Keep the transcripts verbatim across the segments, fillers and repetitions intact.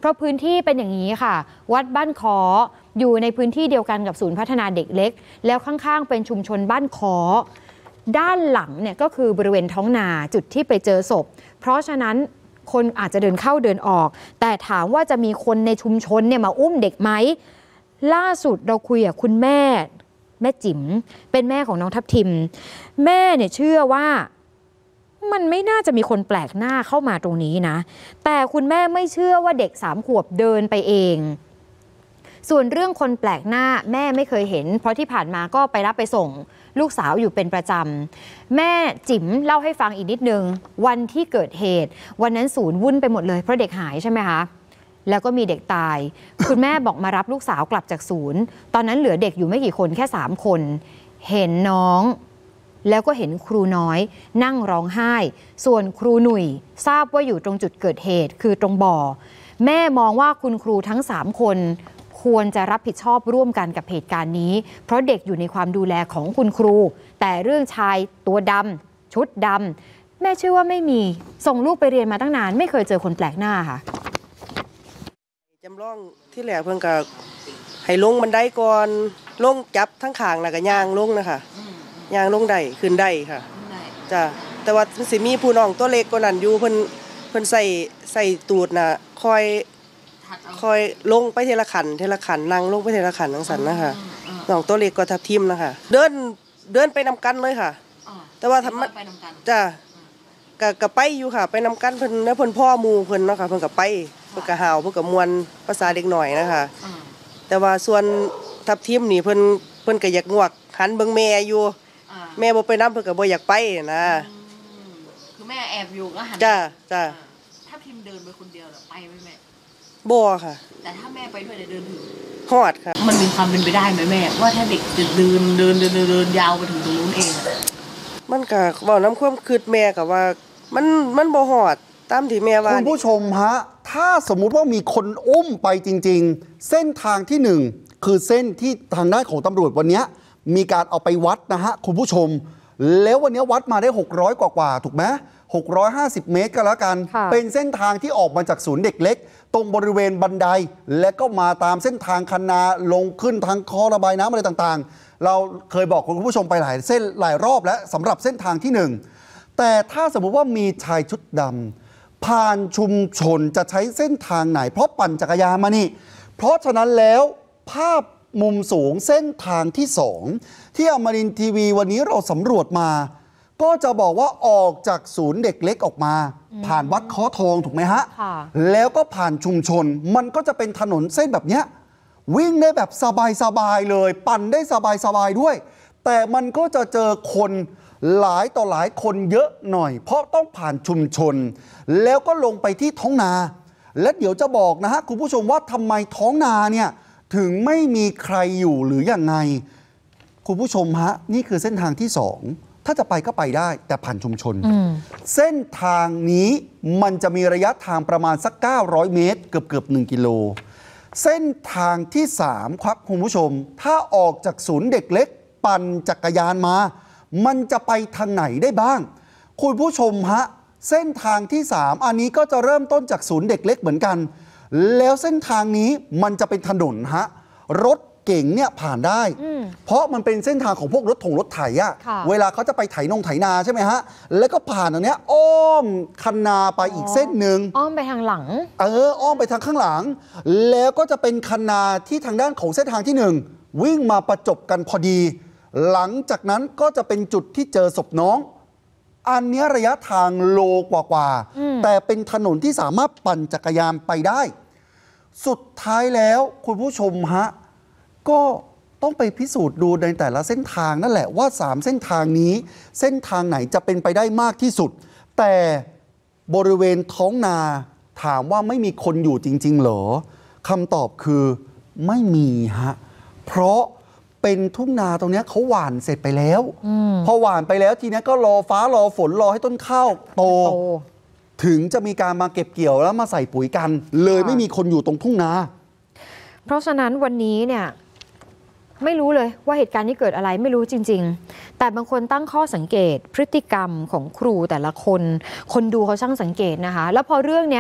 ราะพื้นที่เป็นอย่างนี้ค่ะวัดบ้านคออยู่ในพื้นที่เดียวกันกับศูนย์พัฒนาเด็กเล็กแล้วข้างๆเป็นชุมชนบ้านคอด้านหลังเนี่ยก็คือบริเวณท้องนาจุดที่ไปเจอศพเพราะฉะนั้นคนอาจจะเดินเข้าเดินออกแต่ถามว่าจะมีคนในชุมชนเนี่ยมาอุ้มเด็กไหมล่าสุดเราคุยกับคุณแม่แม่จิ๋มเป็นแม่ของน้องทับทิมแม่เนี่ยเชื่อว่ามันไม่น่าจะมีคนแปลกหน้าเข้ามาตรงนี้นะแต่คุณแม่ไม่เชื่อว่าเด็กสามขวบเดินไปเองส่วนเรื่องคนแปลกหน้าแม่ไม่เคยเห็นเพราะที่ผ่านมาก็ไปรับไปส่งลูกสาวอยู่เป็นประจำแม่จิ๋มเล่าให้ฟังอีกนิดนึงวันที่เกิดเหตุวันนั้นศูนย์วุ่นไปหมดเลยเพราะเด็กหายใช่ไหมคะแล้วก็มีเด็กตาย คุณแม่บอกมารับลูกสาวกลับจากศูนย์ตอนนั้นเหลือเด็กอยู่ไม่กี่คนแค่สามคนเห็นน้องแล้วก็เห็นครูน้อยนั่งร้องไห้ส่วนครูหนุ่ยทราบว่าอยู่ตรงจุดเกิดเหตุคือตรงบ่อแม่มองว่าคุณครูทั้งสามคนควรจะรับผิดชอบร่วมกันกับเหตุการณ์นี้เพราะเด็กอยู่ในความดูแลของคุณครูแต่เรื่องชายตัวดำชุดดำแม่เชื่อว่าไม่มีส่งลูกไปเรียนมาตั้งนานไม่เคยเจอคนแปลกหน้าค่ะจำลองที่แหลกเพิ่งกับให้ลงบันไดก่อนลงจับทั้งขางแล้วก็ย่างลงนะคะย่างลงได้ขึ้นได้ค่ะจ้ะแต่ว่าสิมีผู้น้องตัวเล็กกว่านั้นอยู่เพิ่นเพิ่นใส่ใส่ตูดน่ะคอยคอยลงไปเทละขันเทละขันนั่งลงไปเทละขันทั้งสันนะคะน้องตัวเล็กก็ทับทิมนะคะเดินเดินไปนำกันเลยค่ะแต่ว่าทำจ้ะกับกับไปอยู่ค่ะไปนำกันเพิ่นแล้วเพิ่นพ่อมูเพิ่นเนาะค่ะเพิ่นกับไปเพิ่นกับหาวเพิ่นกับมวลภาษาเด็กหน่อยนะคะแต่ว่าส่วนทับทิมนี่เพิ่นเพิ่นก็อยากงวกหันเบิ่งแม่อยู่แม่บ่ไปนำเพิ่นก็บ่อยากไปนะคือแม่แอบอยู่ก็หันจ้ะจ้ะถ้าพิมเดินไปคนเดียวไปไหมแม่บ่ค่ะแต่ถ้าแม่ไปด้วยเดินถึงฮอดค่ะมันมีความเป็นไปได้ไหมแม่ว่าถ้าเด็กจะเดินเดินเดินเดินยาวไปถึงตรงนู้นเองมันก็เว้าน้ำความคิดแม่ก็ว่ามันมันบ่ฮอดตามที่แม่ว่าคุณผู้ชมฮะถ้าสมมุติว่ามีคนอุ้มไปจริงๆเส้นทางที่หนึ่งคือเส้นที่ทางด้านของตำรวจวันนี้มีการเอาไปวัดนะฮะคุณผู้ชมแล้ววันนี้วัดมาได้หกร้อยกว่าๆถูกไหมหกร้อยห้าสิบเมตรก็แล้วกันเป็นเส้นทางที่ออกมาจากศูนย์เด็กเล็กตรงบริเวณบันไดและก็มาตามเส้นทางคันนาลงขึ้นทางคอระบายน้ำอะไรต่างๆเราเคยบอกคุณผู้ชมไปหลายเส้นหลายรอบแล้วสำหรับเส้นทางที่หนึ่งแต่ถ้าสมมุติว่ามีชายชุดดำผ่านชุมชนจะใช้เส้นทางไหนเพราะปั่นจักรยานมานี่เพราะฉะนั้นแล้วภาพมุมสูงเส้นทางที่สองที่อมรินทร์ทีวีวันนี้เราสำรวจมาก็จะบอกว่าออกจากศูนย์เด็กเล็กออกมาผ่านวัดค้อทองถูกไหมฮะแล้วก็ผ่านชุมชนมันก็จะเป็นถนนเส้นแบบนี้วิ่งได้แบบสบายๆเลยปั่นได้สบายๆด้วยแต่มันก็จะเจอคนหลายต่อหลายคนเยอะหน่อยเพราะต้องผ่านชุมชนแล้วก็ลงไปที่ท้องนาและเดี๋ยวจะบอกนะฮะคุณผู้ชมว่าทำไมท้องนาเนี่ยถึงไม่มีใครอยู่หรือยังไงคุณผู้ชมฮะนี่คือเส้นทางที่สองถ้าจะไปก็ไปได้แต่ผ่านชุมชนเส้นทางนี้มันจะมีระยะทางประมาณสักเก้าร้อยเมตรเกือบเกือบหนึ่งกิโลเส้นทางที่สามครับคุณผู้ชมถ้าออกจากศูนย์เด็กเล็กปั่นจักรยานมามันจะไปทางไหนได้บ้างคุณผู้ชมฮะเส้นทางที่สามอันนี้ก็จะเริ่มต้นจากศูนย์เด็กเล็กเหมือนกันแล้วเส้นทางนี้มันจะเป็นถนนฮะรถเก่งเนี่ยผ่านได้เพราะมันเป็นเส้นทางของพวกรถถงรถไถอะเวลาเขาจะไปไถนงไถนาใช่ไหมฮะแล้วก็ผ่านตรงนี้อ้อมคันนาไปอีกเส้นหนึ่งอ้อมไปทางหลังเอออ้อมไปทางข้างหลังแล้วก็จะเป็นคันนาที่ทางด้านของเส้นทางที่หนึ่งวิ่งมาประจบกันพอดีหลังจากนั้นก็จะเป็นจุดที่เจอศพน้องอันนี้ระยะทางโลกว่าๆแต่เป็นถนนที่สามารถปั่นจักรยานไปได้สุดท้ายแล้วคุณผู้ชมฮะก็ต้องไปพิสูจน์ดูในแต่ละเส้นทางนั่นแหละว่าสามเส้นทางนี้เส้นทางไหนจะเป็นไปได้มากที่สุดแต่บริเวณท้องนาถามว่าไม่มีคนอยู่จริงๆเหรอคำตอบคือไม่มีฮะเพราะเป็นทุ่งนาตรงนี้เขาหว่านเสร็จไปแล้วพอหว่านไปแล้วทีนี้ก็รอฟ้ารอฝนรอให้ต้นข้าวโตถึงจะมีการมาเก็บเกี่ยวแล้วมาใส่ปุ๋ยกันเลยไม่มีคนอยู่ตรงทุ่งนาเพราะฉะนั้นวันนี้เนี่ยไม่รู้เลยว่าเหตุการณ์นี้เกิดอะไรไม่รู้จริงๆแต่บางคนตั้งข้อสังเกตพฤติกรรมของครูแต่ละคนคนดูเขาช่างสังเกตนะคะแล้วพอเรื่องนี้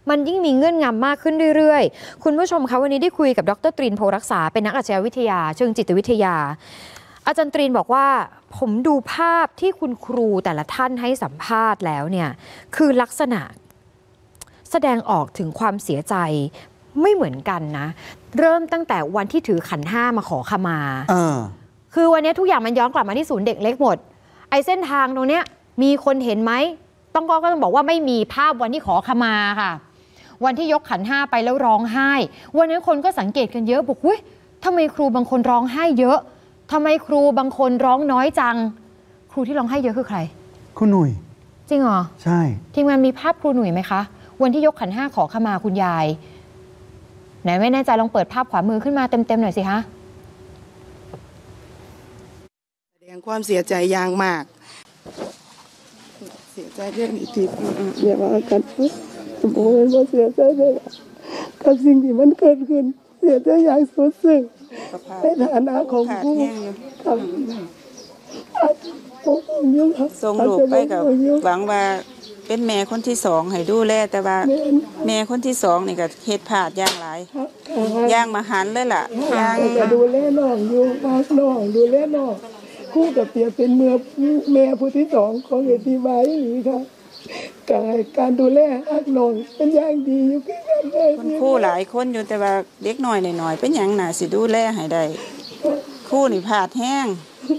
มันยิ่งมีเงื่อนงำมากขึ้นเรื่อยๆคุณผู้ชมคะวันนี้ได้คุยกับดรตรีนโพรักษาเป็นนักอาชญาวิทยาเชิงจิตวิทยาอาจารย์ตรีนบอกว่าผมดูภาพที่คุณครูแต่ละท่านให้สัมภาษณ์แล้วเนี่ยคือลักษณะแสดงออกถึงความเสียใจไม่เหมือนกันนะเริ่มตั้งแต่วันที่ถือขันห้ามาขอขมาคือวันนี้ทุกอย่างมันย้อนกลับมาที่ศูนย์เด็กเล็กหมดไอ้เส้นทางตรงเนี้ยมีคนเห็นไหมต้องก็ต้องบอกว่าไม่มีภาพวันที่ขอขมาค่ะวันที่ยกขันห้าไปแล้วร้องไห้วันนั้นคนก็สังเกตกันเยอะบอกอุ้ยทำไมครูบางคนร้องไห้เยอะทำไมครูบางคนร้องน้อยจังครูที่ร้องไห้เยอะคือใครครูหนุ่ยจริงเหรอใช่ทีมงานมีภาพครูหนุ่ยไหมคะวันที่ยกขันห้าขอขมาคุณยายไหนไม่แน่ใจลองเปิดภาพขวามือขึ้นมาเต็มๆหน่อยสิคะแสดงความเสียใจอย่างมากเสียใจเรื่องนี้ที่อย่ามากันผมบอกว่าเสียใจเลยกับสิ่งที่มันเกิดขึ้นเสียใจอย่างสุดซึ้งในฐานะของผู้ครับส่งลูกไปกับหวังว่าเป็นแม่คนที่สองให้ดูแลแต่ว่าแม่คนที่สองนี่ก็เหตุผาดย่างหลายย่างมาหันเลยล่ะย่างดูแลน้องอยู่มากน้องดูแลน้องคู่กับเปียเป็นเมื่อแม่ผู้ที่สองของเอทีไว้หรือค่ะการการดูแลอักน้องเป็นอย่างดีอยู่กันเลยคนคู่หลายคนอยู่แต่ว่าเด็กน้อยหน่อยๆเป็นอย่างหนาสิดูแลให้ได้คู่นี่ผาดแห้ง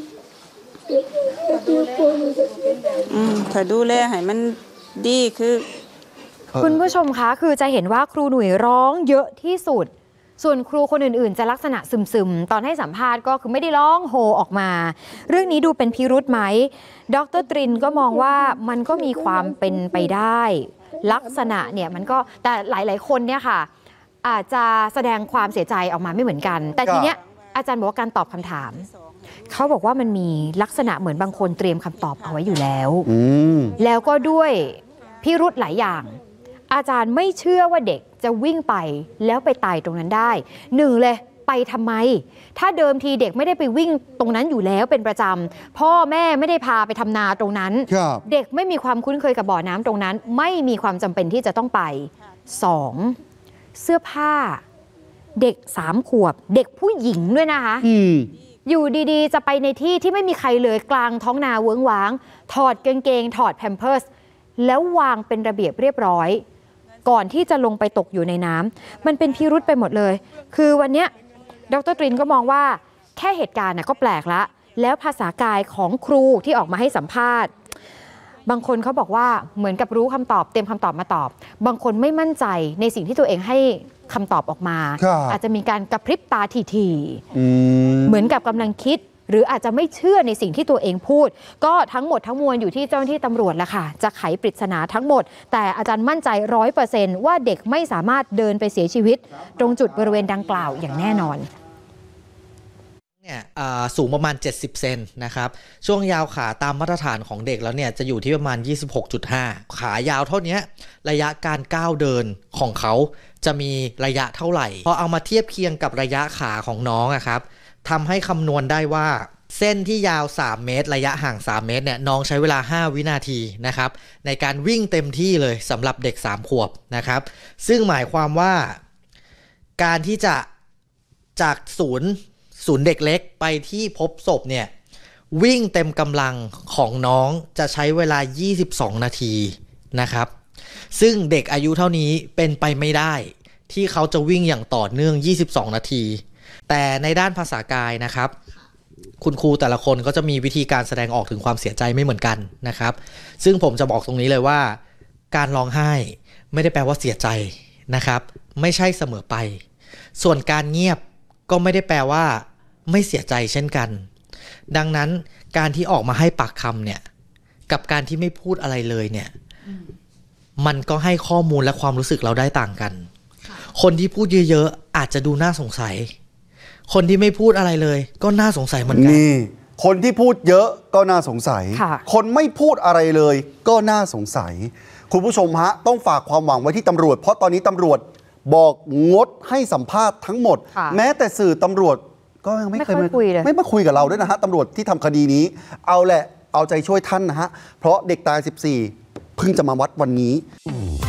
อืมถ้าดูแลให้มันดีคือคุณผู้ชมคะคือจะเห็นว่าครูหนุ่ยร้องเยอะที่สุดส่วนครูคนอื่นๆจะลักษณะซึมๆตอนให้สัมภาษณ์ก็คือไม่ได้ร้องโฮออกมาเรื่องนี้ดูเป็นพิรุธไหมดรตรินก็มองว่ามันก็มีความเป็นไปได้ลักษณะเนี่ยมันก็แต่หลายๆคนเนี่ยค่ะอาจจะแสดงความเสียใจออกมาไม่เหมือนกันแต่ทีเนี้ยอาจารย์บอกว่าการตอบคำถามเขาบอกว่ามันมีลักษณะเหมือนบางคนเตรียมคำตอบเอาไว้อยู่แล้วแล้วก็ด้วยพิรุธหลายอย่างอาจารย์ไม่เชื่อว่าเด็กจะวิ่งไปแล้วไปตายตรงนั้นได้หนึ่งเลยไปทำไมถ้าเดิมทีเด็กไม่ได้ไปวิ่งตรงนั้นอยู่แล้วเป็นประจำพ่อแม่ไม่ได้พาไปทำนาตรงนั้นเด็กไม่มีความคุ้นเคยกับบ่อน้ำตรงนั้นไม่มีความจำเป็นที่จะต้องไปสองเสื้อผ้าเด็กสามขวบเด็กผู้หญิงด้วยนะคะอยู่ดีๆจะไปในที่ที่ไม่มีใครเลยกลางท้องนาเวิ้งว้างถอดกางเกงถอดแพมเพิร์สแล้ววางเป็นระเบียบเรียบร้อยก่อนที่จะลงไปตกอยู่ในน้ำมันเป็นพิรุธไปหมดเลยคือวันนี้ดรตรินก็มองว่าแค่เหตุการณ์ก็แปลกละแล้วภาษากายของครูที่ออกมาให้สัมภาษณ์บางคนเขาบอกว่าเหมือนกับรู้คำตอบเตรียมคำตอบมาตอบบางคนไม่มั่นใจในสิ่งที่ตัวเองให้คำตอบออกมาอาจจะมีการกระพริบตาทีๆเหมือนกับกำลังคิดหรืออาจจะไม่เชื่อในสิ่งที่ตัวเองพูดก็ทั้งหมดทั้งมวลอยู่ที่เจ้าหน้าที่ตำรวจแหละค่ะจะไขปริศนาทั้งหมดแต่อาจารย์มั่นใจร้อยเปอร์เซนต์ว่าเด็กไม่สามารถเดินไปเสียชีวิตตรงจุดบริเวณดังกล่าวอย่างแน่นอนเนี่ยสูงประมาณเจ็ดสิบเซนนะครับช่วงยาวขาตามมาตรฐานของเด็กแล้วเนี่ยจะอยู่ที่ประมาณ ยี่สิบหกจุดห้า ขายาวเท่านี้ระยะการก้าวเดินของเขาจะมีระยะเท่าไหร่พอเอามาเทียบเคียงกับระยะขาของน้องอะครับทำให้คำนวณได้ว่าเส้นที่ยาวสามเมตรระยะห่างสามเมตรเนี่ยน้องใช้เวลาห้าวินาทีนะครับในการวิ่งเต็มที่เลยสำหรับเด็กสามขวบนะครับซึ่งหมายความว่าการที่จะจากศูนย์ศูนย์เด็กเล็กไปที่พบศพเนี่ยวิ่งเต็มกำลังของน้องจะใช้เวลายี่สิบสองนาทีนะครับซึ่งเด็กอายุเท่านี้เป็นไปไม่ได้ที่เขาจะวิ่งอย่างต่อเนื่องยี่สิบสองนาทีแต่ในด้านภาษากายนะครับคุณครูแต่ละคนก็จะมีวิธีการแสดงออกถึงความเสียใจไม่เหมือนกันนะครับซึ่งผมจะบอกตรงนี้เลยว่าการร้องไห้ไม่ได้แปลว่าเสียใจนะครับไม่ใช่เสมอไปส่วนการเงียบก็ไม่ได้แปลว่าไม่เสียใจเช่นกันดังนั้นการที่ออกมาให้ปากคำเนี่ยกับการที่ไม่พูดอะไรเลยเนี่ยมันก็ให้ข้อมูลและความรู้สึกเราได้ต่างกันคนที่พูดเยอะๆอาจจะดูน่าสงสัยคนที่ไม่พูดอะไรเลยก็น่าสงสัยเหมือนกันนี่คนที่พูดเยอะก็น่าสงสัยคนไม่พูดอะไรเลยก็น่าสงสัยคุณผู้ชมฮะต้องฝากความหวังไว้ที่ตำรวจเพราะตอนนี้ตำรวจบอกงดให้สัมภาษณ์ทั้งหมดแม้แต่สื่อตำรวจก็ยังไม่เคยมาคุยเลยไม่มาคุยกับเราด้วยนะฮะตำรวจที่ทำคดีนี้เอาแหละเอาใจช่วยท่านนะฮะเพราะเด็กตายสิบสี่เพิ่งจะมาวัดวันนี้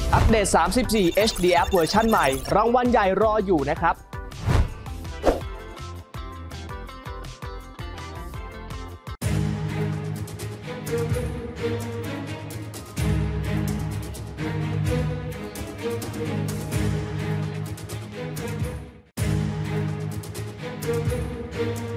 อัปเดต สามสิบสี่ เอช ดี App เวอร์ชันใหม่รางวัลใหญ่รออยู่นะครับ Thank you.